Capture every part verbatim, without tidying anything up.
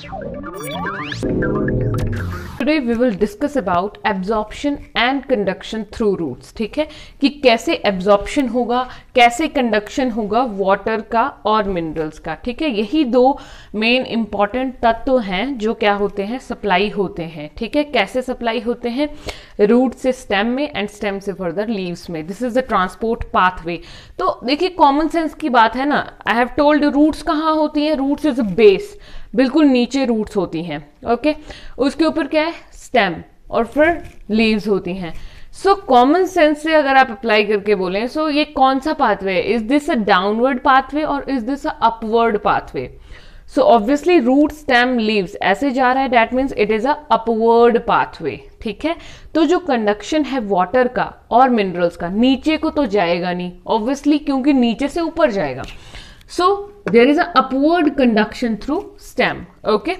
Today we will discuss about absorption and conduction through roots. ठीक है कि कैसे absorption होगा, कैसे conduction होगा वाटर का और मिनरल्स का. ठीक है, यही दो मेन इंपॉर्टेंट तत्व हैं जो क्या होते हैं, सप्लाई होते हैं. ठीक है, कैसे सप्लाई होते हैं, रूट से स्टेम में एंड स्टेम से फर्दर लीव्स में. This is the transport pathway. तो देखिए कॉमन सेंस की बात है ना. आई हैव टोल्ड रूट्स कहाँ होती हैं, रूट्स इज अ बेस, बिल्कुल नीचे रूट्स होती हैं. Okay okay? उसके ऊपर क्या है, स्टेम, और फिर लीव्स होती हैं. सो कॉमन सेंस से अगर आप अप्लाई करके बोलें, सो so ये कौन सा पाथवे है, is this a downward pathway और is this a upward pathway. So obviously root stem leaves ऐसे जा रहा है, that means it is a upward pathway. ठीक है, तो जो कंडक्शन है वाटर का और मिनरल्स का, नीचे को तो जाएगा नहीं ऑब्वियसली, क्योंकि नीचे से ऊपर जाएगा. So there is a upward conduction through stem. Okay.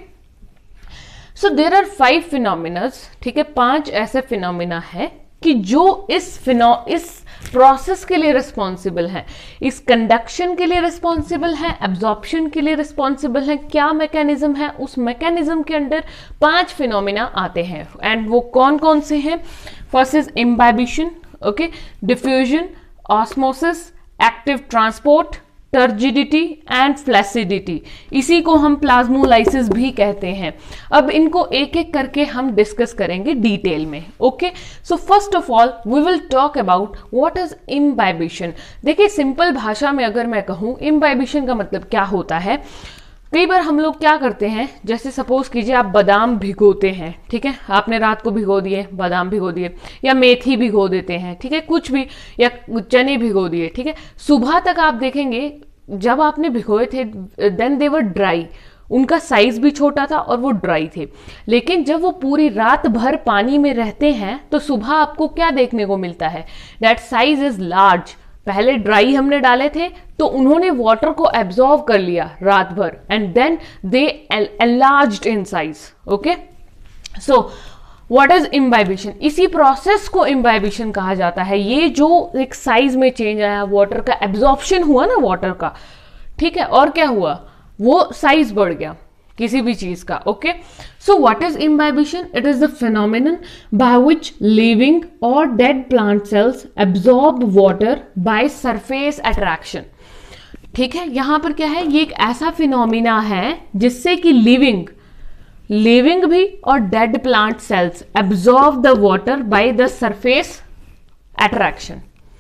So there are five phenomena. ठीक है, पांच ऐसे फिनोमिना है कि जो इस फिनो इस प्रोसेस के लिए रिस्पॉन्सिबल है, इस कंडक्शन के लिए रिस्पॉन्सिबल है, एब्जॉर्प्शन के लिए रिस्पॉन्सिबल है. क्या मैकेनिज्म है, उस मैकेनिज्म के अंडर पांच फिनोमिना आते हैं. एंड वो कौन कौन से हैं? First is imbibition, okay, diffusion, osmosis, active transport, turgidity and flaccidity. इसी को हम प्लाज्मोलाइसिस भी कहते हैं. अब इनको एक एक करके हम डिस्कस करेंगे डिटेल में. Okay, so first of all we will talk about what is imbibition. देखिए सिंपल भाषा में अगर मैं कहूँ, इम्बाइबिशन का मतलब क्या होता है. कई बार हम लोग क्या करते हैं, जैसे सपोज कीजिए आप बादाम भिगोते हैं. ठीक है, आपने रात को भिगो दिए, बादाम भिगो दिए, या मेथी भिगो देते हैं. ठीक है, कुछ भी, या चने भिगो दिए. ठीक है, सुबह तक आप देखेंगे जब आपने भिगोए थे देन दे वर ड्राई, उनका साइज भी छोटा था और वो ड्राई थे. लेकिन जब वो पूरी रात भर पानी में रहते हैं तो सुबह आपको क्या देखने को मिलता है, दैट साइज इज लार्ज. पहले ड्राई हमने डाले थे तो उन्होंने वाटर को एब्जॉर्व कर लिया रात भर, and then they enlarged in size. Okay, so what is imbibition. इसी प्रोसेस को इम्बाइबिशन कहा जाता है. ये जो एक साइज में चेंज आया, वाटर का एब्जॉर्प्शन हुआ ना वाटर का. ठीक है, और क्या हुआ, वो साइज बढ़ गया किसी भी चीज का. Okay, so what is imbibition. It is the phenomenon by which living और dead plant cells absorb water by surface attraction. ठीक है, यहां पर क्या है, ये एक ऐसा फिनोमिना है जिससे कि लिविंग लिविंग भी और dead plant cells absorb the water by the surface attraction.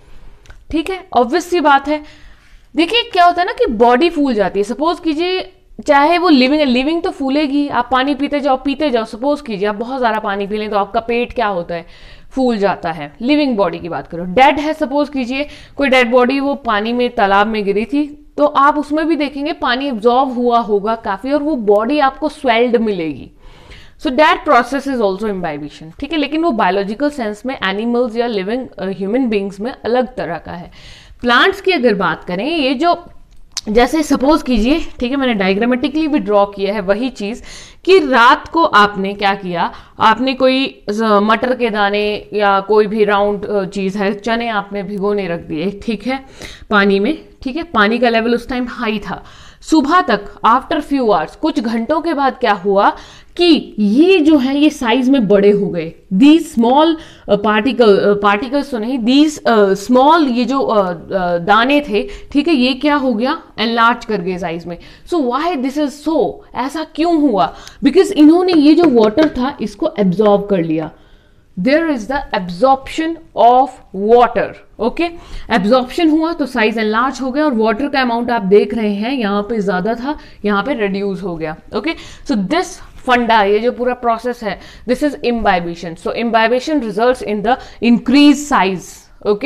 ठीक है, ऑब्वियस सी बात है. देखिए क्या होता है ना कि बॉडी फूल जाती है. सपोज कीजिए चाहे वो लिविंग है, लिविंग तो फूलेगी. आप पानी पीते जाओ पीते जाओ, सपोज कीजिए आप बहुत ज़्यादा पानी पी लें तो आपका पेट क्या होता है, फूल जाता है. लिविंग बॉडी की बात करो. डेड है, सपोज कीजिए कोई डेड बॉडी वो पानी में तालाब में गिरी थी, तो आप उसमें भी देखेंगे पानी एब्जॉर्ब हुआ होगा काफ़ी और वो बॉडी आपको स्वेल्ड मिलेगी. So that process is also imbibition. ठीक है, लेकिन वो बायोलॉजिकल सेंस में एनिमल्स या लिविंग ह्यूमन बींग्स में अलग तरह का है. प्लांट्स की अगर बात करें, ये जो जैसे सपोज कीजिए, ठीक है, मैंने डायग्रामेटिकली भी ड्रॉ किया है वही चीज कि रात को आपने क्या किया, आपने कोई मटर के दाने या कोई भी राउंड चीज है, चने आपने भिगोने रख दिए. ठीक है, पानी में. ठीक है, पानी का लेवल उस टाइम हाई था. सुबह तक आफ्टर फ्यू आवर्स, कुछ घंटों के बाद क्या हुआ कि ये जो है ये साइज में बड़े हो गए. दीज स्मॉल पार्टिकल पार्टिकल्स तो नहीं, दीज स्मॉल ये जो uh, uh, दाने थे, ठीक है, ये क्या हो गया, एनलार्ज कर गए साइज में. So why this is so, ऐसा क्यों हुआ, बिकॉज इन्होंने ये जो वाटर था इसको एब्जॉर्ब कर लिया. There is the absorption of water. Okay, absorption हुआ तो साइज एनलार्ज हो गया और वाटर का अमाउंट आप देख रहे हैं यहाँ पे ज्यादा था, यहाँ पे रिड्यूस हो गया. ओके, सो दिस फंडा, ये जो पूरा प्रोसेस है, this is imbibition. So imbibition results in the increase size. Okay,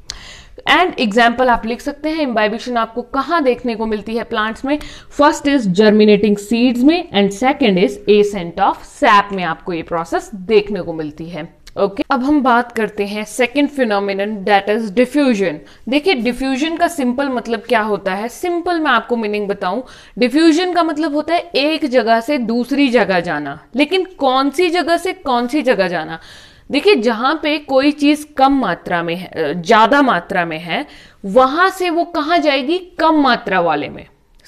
and example आप लिख सकते हैं इम्बाइबिशन आपको कहाँ देखने को मिलती है प्लांट्स में. फर्स्ट इज जर्मिनेटिंग सीड्स में and second is ascent of sap में आपको ये प्रोसेस देखने को मिलती है. ओके, अब हम बात करते हैं second phenomenon, that is diffusion. देखिए डिफ्यूजन का सिंपल मतलब क्या होता है, सिंपल मैं आपको मीनिंग बताऊं. डिफ्यूजन का मतलब होता है एक जगह से दूसरी जगह जाना. लेकिन कौन सी जगह से कौन सी जगह जाना. देखिए जहां पे कोई चीज कम मात्रा में है, ज्यादा मात्रा में है, वहां से वो कहां जाएगी, कम मात्रा वाले में.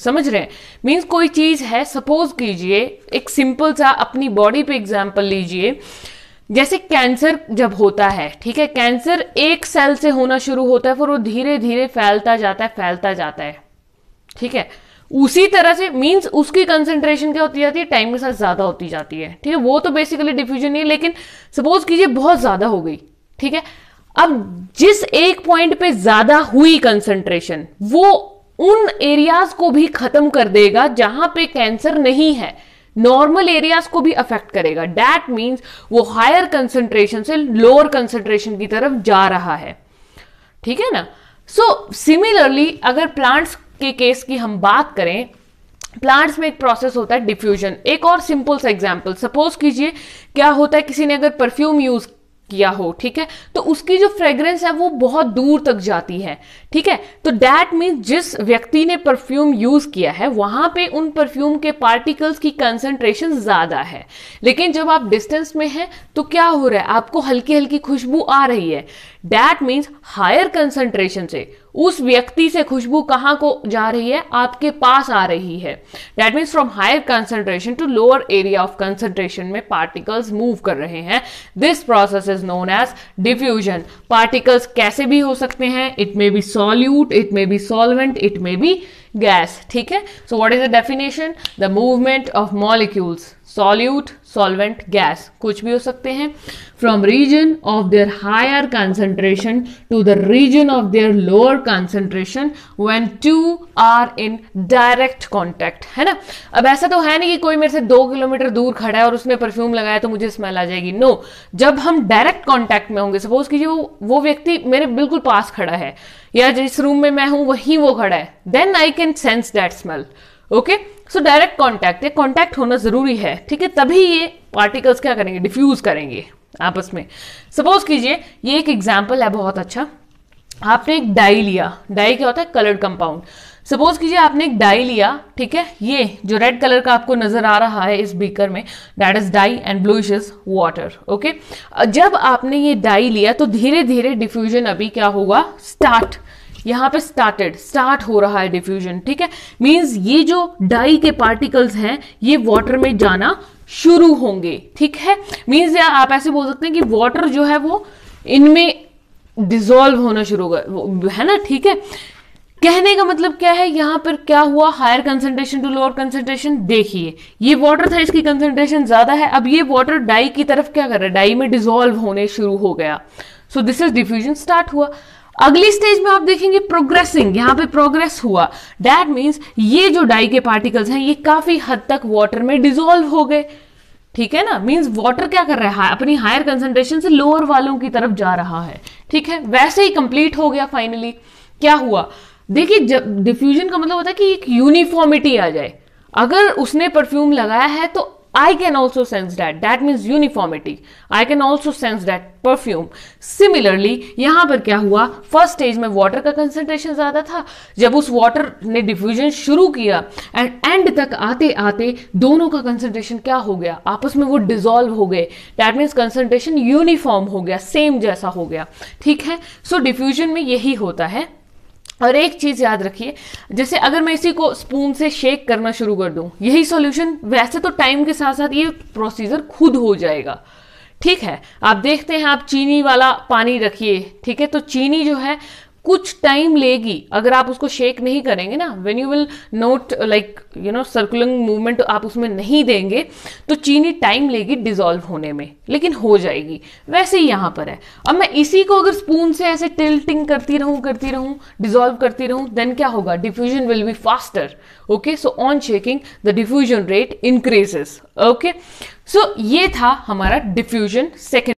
समझ रहे हैं? मीन्स कोई चीज है, सपोज कीजिए एक सिंपल सा अपनी बॉडी पे एग्जांपल लीजिए, जैसे कैंसर जब होता है, ठीक है, कैंसर एक सेल से होना शुरू होता है, फिर वो धीरे धीरे फैलता जाता है फैलता जाता है, ठीक है। उसी तरह से मींस उसकी कंसंट्रेशन क्या होती जाती है, टाइम के साथ ज्यादा होती जाती है, ठीक है। वो तो बेसिकली डिफ्यूजन नहीं है, लेकिन सपोज कीजिए बहुत ज्यादा हो गई, ठीक है। अब जिस एक पॉइंट पे ज्यादा हुई कंसंट्रेशन, वो उन एरियाज को भी खत्म कर देगा जहां पे कैंसर नहीं है, नॉर्मल एरियाज को भी अफेक्ट करेगा। दैट मीन्स वो हायर कंसंट्रेशन से लोअर कंसंट्रेशन की तरफ जा रहा है, ठीक है ना। सो सिमिलरली अगर प्लांट्स के केस की हम बात करें, प्लांट्स में एक प्रोसेस होता है डिफ्यूजन। एक और सिंपल सा एग्जांपल, सपोज कीजिए क्या होता है, किसी ने अगर परफ्यूम यूज किया हो, ठीक है, तो उसकी जो फ्रेग्रेंस है वो बहुत दूर तक जाती है, ठीक है। तो दैट मीन्स जिस व्यक्ति ने परफ्यूम यूज किया है वहां पे उन परफ्यूम के पार्टिकल्स की कंसंट्रेशन ज्यादा है, लेकिन जब आप डिस्टेंस में हैं तो क्या हो रहा है, आपको हल्की हल्की खुशबू आ रही है। दैट मीन्स हायर कंसंट्रेशन से उस व्यक्ति से खुशबू कहां को जा रही है, आपके पास आ रही है। That means from higher concentration to lower area of concentration में पार्टिकल्स मूव कर रहे हैं। This process is known as diffusion. Particles कैसे भी हो सकते हैं, it may be solute, it may be solvent, it may be gas, ठीक है। So what is the definition, the movement of molecules, solute, solvent, gas, कुछ भी हो सकते हैं, from region of their higher concentration to the region of their lower concentration when two are in direct contact, है ना। अब ऐसा तो है नहीं कि कोई मेरे से दो किलोमीटर दूर खड़ा है और उसने परफ्यूम लगाया तो मुझे स्मेल आ जाएगी। No no. जब हम डायरेक्ट कांटेक्ट में होंगे, सपोज कीजिए वो वो व्यक्ति मेरे बिल्कुल पास खड़ा है या जिस रूम में मैं हूं वहीं वो खड़ा है, then I can sense that smell. Okay, so direct contact, ये कांटेक्ट होना जरूरी है, ठीक है, तभी ये पार्टिकल्स क्या करेंगे, डिफ्यूज करेंगे आपस में। सपोज कीजिए ये एक एग्जांपल है बहुत अच्छा, आपने एक डाई लिया, डाई क्या होता है, कलर्ड कंपाउंड। सपोज कीजिए आपने एक डाई लिया, ठीक है, ये जो रेड कलर का आपको नजर आ रहा है इस बीकर में, that is dye and bluish is water. Okay, जब आपने ये डाई लिया तो धीरे धीरे डिफ्यूजन अभी क्या होगा, स्टार्ट, यहां पे स्टार्टेड, स्टार्ट हो रहा है डिफ्यूजन, ठीक है। मींस ये जो डाई के पार्टिकल्स हैं ये वाटर में जाना शुरू होंगे, ठीक है। मींस या आप ऐसे बोल सकते हैं कि वाटर जो है वो इनमें डिसॉल्व होना शुरू होगा, है ना, ठीक है। कहने का मतलब क्या है, यहां पर क्या हुआ, higher concentration to lower concentration. देखिए ये वाटर था, इसकी कंसंट्रेशन ज्यादा है, अब ये वाटर डाई की तरफ क्या कर रहा है, डाई में डिसॉल्व होने शुरू हो गया। So this is diffusion, start हुआ। अगली स्टेज में आप देखेंगे प्रोग्रेसिंग, यहां पे प्रोग्रेस हुआ। दैट मींस ये जो डाई के पार्टिकल्स हैं ये काफी हद तक वाटर में डिसॉल्व हो गए, ठीक है ना। मींस वाटर क्या कर रहा है, अपनी हायर कंसंट्रेशन से लोअर वालों की तरफ जा रहा है, ठीक है। वैसे ही कंप्लीट हो गया फाइनली। क्या हुआ, देखिए जब डिफ्यूजन का मतलब होता है कि एक यूनिफॉर्मिटी आ जाए। अगर उसने परफ्यूम लगाया है तो I can also sense that. That means uniformity. I can also sense that perfume. Similarly, यहां पर क्या हुआ, फर्स्ट स्टेज में वाटर का कंसंट्रेशन ज्यादा था, जब उस वाटर ने डिफ्यूजन शुरू किया एंड एंड तक आते आते दोनों का कंसंट्रेशन क्या हो गया, आपस में वो डिसॉल्व हो गए। दैट मीन्स कंसंट्रेशन यूनिफॉर्म हो गया, सेम जैसा हो गया, ठीक है। सो so, डिफ्यूजन में यही होता है। और एक चीज याद रखिए, जैसे अगर मैं इसी को स्पून से शेक करना शुरू कर दूं, यही सॉल्यूशन, वैसे तो टाइम के साथ साथ ये प्रोसीजर खुद हो जाएगा, ठीक है। आप देखते हैं, आप चीनी वाला पानी रखिए, ठीक है, तो चीनी जो है कुछ टाइम लेगी, अगर आप उसको शेक नहीं करेंगे ना, when you will not like you know circularing movement आप उसमें नहीं देंगे तो चीनी टाइम लेगी डिसॉल्व होने में, लेकिन हो जाएगी। वैसे ही यहां पर है। अब मैं इसी को अगर स्पून से ऐसे टिल्टिंग करती रहूं करती रहूं डिसॉल्व करती रहूं, देन क्या होगा, diffusion will be faster. Okay, so on shaking the diffusion rate increases. Okay, so ये था हमारा डिफ्यूजन सेकेंड।